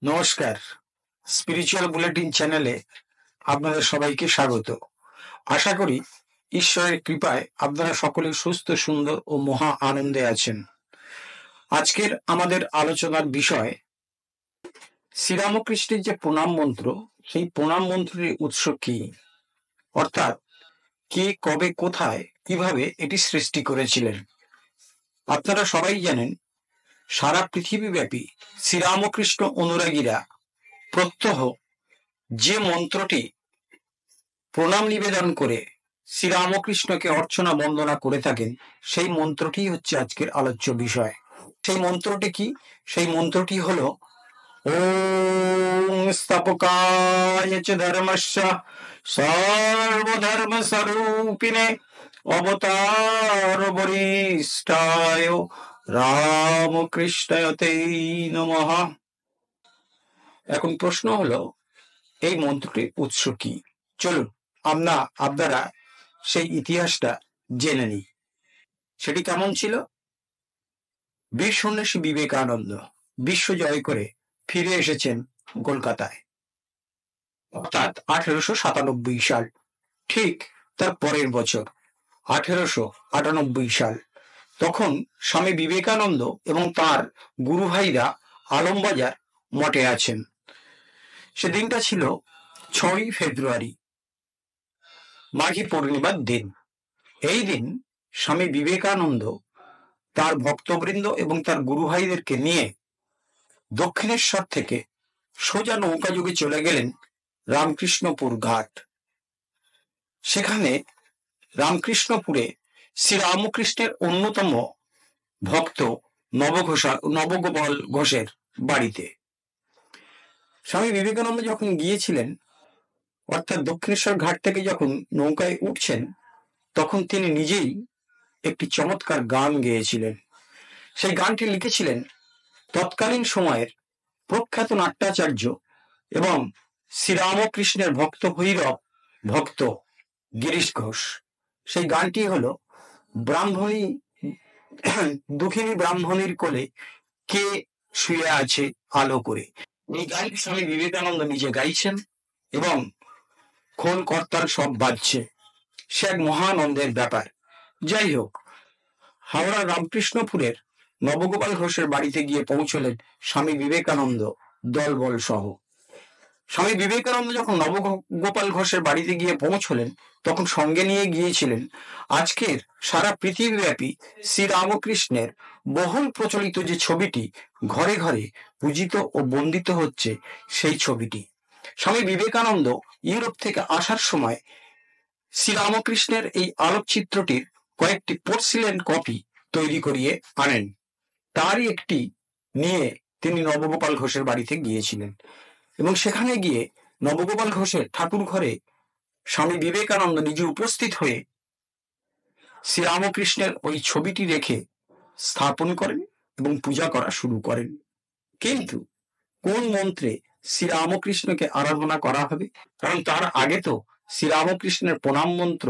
নমস্কার, spiritual bulletin চ্যানেলে আপনাদের সবাইকে স্বাগত। আশা করি ঈশ্বরের কৃপায় আপনারা সকলে সুস্থ, সুন্দর ও মহা আনন্দে আছেন। আজকের আমাদের আলোচনার বিষয় শ্রীরামকৃষ্ণের যে প্রণাম মন্ত্র, সেই প্রণাম মন্ত্রের উৎস কি, অর্থাৎ কে, কবে, কোথায়, কিভাবে এটি সৃষ্টি করেছিলেন। আপনারা সবাই জানেন, সারা পৃথিবীব্যাপী শ্রীরামকৃষ্ণ অনুরাগীরা প্রত্যহ যে মন্ত্রটি প্রণাম নিবেদন করে শ্রীরামকৃষ্ণকে অর্চনা বন্দনা করে থাকেন, সেই মন্ত্রটি হচ্ছে আজকের আলোচ্য বিষয়। সেই মন্ত্রটি কি? সেই মন্ত্রটি হল ওম স্থাপকায় চ ধর্মস্য সর্বধর্ম স্বরূপিণে অবতার বরিষ্ঠায় রামকৃষ্ণায় নমঃ। এখন প্রশ্ন হলো, এই মন্ত্রটির উৎস কি? চলুন আপনারা সেই ইতিহাসটা জেনে নিই। সেটি কেমন ছিল? বীর সন্ন্যাসী বিবেকানন্দ বিশ্ব জয় করে ফিরে এসেছেন কলকাতায়, অর্থাৎ 1897 সাল। ঠিক তার পরের বছর 1898 সাল। তখন স্বামী বিবেকানন্দ এবং তার গুরু ভাইরা আলমবাজার মঠে আছেন। সেদিনটা ছিল 6ই ফেব্রুয়ারি, মাঘী পূর্ণিমার দিন। এই দিন স্বামী বিবেকানন্দ তার ভক্তবৃন্দ এবং তার গুরু ভাইদেরকে নিয়ে দক্ষিণেশ্বর থেকে সোজা নৌকাযোগে চলে গেলেন রামকৃষ্ণপুর ঘাট। সেখানে রামকৃষ্ণপুরে শ্রীরামকৃষ্ণের অন্যতম ভক্ত নবগোপাল ঘোষের বাড়িতে স্বামী বিবেকানন্দ যখন গিয়েছিলেন, অর্থাৎ দক্ষিণেশ্বর ঘাট থেকে যখন নৌকায় উঠছেন, তখন তিনি নিজেই একটি চমৎকার গান গেয়েছিলেন। সেই গানটি লিখেছিলেন তৎকালীন সময়ের প্রখ্যাত নাট্যাচার্য এবং শ্রীরামকৃষ্ণের ভক্ত ভৈরব ভক্ত গিরিশ ঘোষ। সেই গানটি হলো ব্রাহ্মণী দুঃখিনী ব্রাহ্মণীর কোলে কে শুয়ে আছে আলো করে। এই গানটি স্বামী বিবেকানন্দ নিজে গাইছেন এবং খোল কর্তাল সব বাজছে। সে এক মহানন্দের ব্যাপার। যাই হোক, হাওড়া রামকৃষ্ণপুরের নবগোপাল ঘোষের বাড়িতে গিয়ে পৌঁছলেন স্বামী বিবেকানন্দ দলবল সহ। স্বামী বিবেকানন্দ যখন নবগোপাল ঘোষের বাড়িতে গিয়ে পৌঁছলেন, তখন সঙ্গে নিয়ে গিয়েছিলেন আজকের সারা পৃথিবীব্যাপী শ্রীরামকৃষ্ণের বহুল প্রচলিত যে ছবিটি ঘরে ঘরে পূজিত ও বন্দিত হচ্ছে, সেই ছবিটি। স্বামী বিবেকানন্দ ইউরোপ থেকে আসার সময় শ্রীরামকৃষ্ণের এই আলোকচিত্রটির কয়েকটি পোর্সিলেন কপি তৈরি করিয়ে আনেন। তারই একটি নিয়ে তিনি নবগোপাল ঘোষের বাড়িতে গিয়েছিলেন এবং সেখানে গিয়ে নবগোপাল ঘোষের ঠাকুর ঘরে স্বামী বিবেকানন্দ নিজে উপস্থিত হয়ে শ্রীরামকৃষ্ণের ওই ছবিটি রেখে স্থাপন করেন এবং পূজা করা শুরু করেন। কিন্তু কোন মন্ত্রে শ্রীরামকৃষ্ণকে আরাধনা করা হবে? কারণ তার আগে তো শ্রীরামকৃষ্ণের প্রণাম মন্ত্র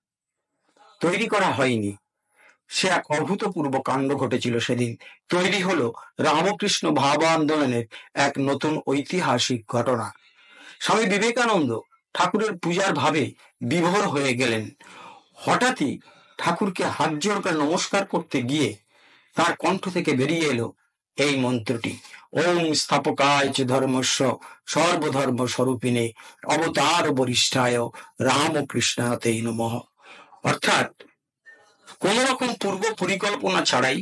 তৈরি করা হয়নি। সে এক অভূতপূর্ব কাণ্ড ঘটেছিল সেদিন। তৈরি হলো রামকৃষ্ণ ভাব আন্দোলনের এক নতুন ঐতিহাসিক ঘটনা। স্বামী বিবেকানন্দ ঠাকুরের পূজার ভাবে বিভোর হয়ে গেলেন। হঠাৎই ঠাকুরকে হাত জোড় করে নমস্কার করতে গিয়ে তার কণ্ঠ থেকে বেরিয়ে এলো এই মন্ত্রটি, ওম স্থাপকায় চ ধর্মস্য সর্বধর্ম স্বরূপিণে অবতার বরিষ্ঠায় রামকৃষ্ণাতে নমঃ। অর্থাৎ কোন রকম পূর্ব পরিকল্পনা ছাড়াই,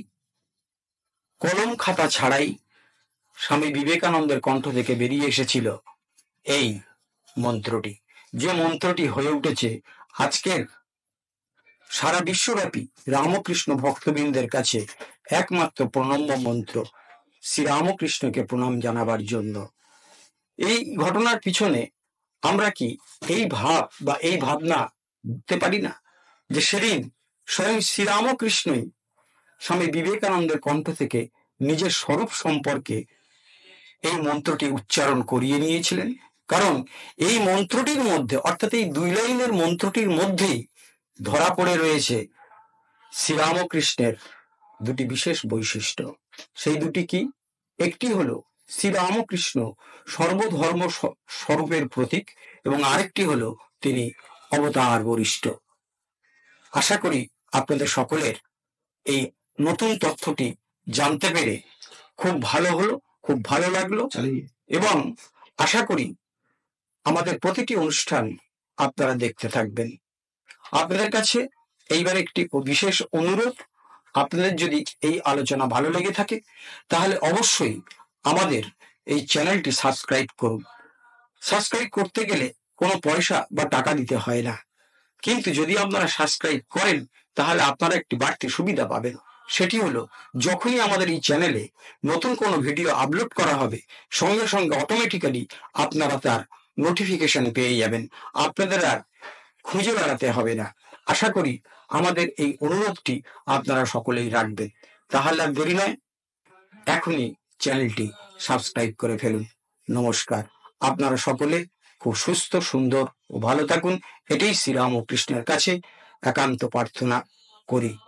কলম খাতা ছাড়াই স্বামী বিবেকানন্দের কণ্ঠ থেকে বেরিয়ে এসেছিল এই মন্ত্রটি, যে মন্ত্রটি হয়ে উঠেছে আজকের সারা বিশ্বব্যাপী রামকৃষ্ণ ভক্তবৃন্দের কাছে একমাত্র প্রণম্য মন্ত্র, শ্রীরামকৃষ্ণকে প্রণাম জানাবার জন্য। এই ঘটনার পিছনে আমরা কি এই ভাব বা এই ভাবনা বুঝতে পারি না যে সেদিন স্বয়ং শ্রীরামকৃষ্ণই স্বামী বিবেকানন্দের কণ্ঠ থেকে নিজের স্বরূপ সম্পর্কে এই মন্ত্রটি উচ্চারণ করিয়ে নিয়েছিলেন? কারণ এই মন্ত্রটির মধ্যে, অর্থাৎ এই 2 লাইনের মন্ত্রটির মধ্যেই ধরা পড়ে রয়েছে শ্রীরামকৃষ্ণের দুটি বিশেষ বৈশিষ্ট্য। সেই দুটি কি? একটি হলো শ্রীরামকৃষ্ণ সর্বধর্ম স্বরূপের প্রতীক এবং আরেকটি হলো তিনি অবতার বরিষ্ঠ। আশা করি আপনাদের সকলের এই নতুন তথ্যটি জানতে পেরে খুব ভালো হলো, খুব ভালো লাগলো এবং আশা করি আমাদের প্রতিটি অনুষ্ঠান আপনারা দেখতে থাকবেন। আপনাদের কাছে এইবার একটি বিশেষ অনুরোধ, আপনাদের যদি এই আলোচনা ভালো লেগে থাকে তাহলে অবশ্যই আমাদের এই চ্যানেলটি সাবস্ক্রাইব করুন। সাবস্ক্রাইব করতে গেলে কোনো পয়সা বা টাকা দিতে হয় না, কিন্তু যদি আপনারা সাবস্ক্রাইব করেন তাহলে আপনারা একটি বাড়তি সুবিধা পাবেন। সেটি হলো যখনই আমাদের এই চ্যানেলে নতুন কোনো ভিডিও আপলোড করা হবে সঙ্গে সঙ্গে অটোমেটিক্যালি আপনারা তার নোটিফিকেশন পেয়ে যাবেন, আপনাদের আর খুঁজে বেড়াতে হবে না। আশা করি আমাদের এই অনুরোধটি আপনারা সকলেই রাখবেন। তাহলে আর দেরি নয়, এখনই চ্যানেলটি সাবস্ক্রাইব করে ফেলুন। নমস্কার। আপনারা সকলে খুব সুস্থ, সুন্দর ও ভালো থাকুন, এটাই শ্রীরাম ও কৃষ্ণের কাছে একান্ত প্রার্থনা করি।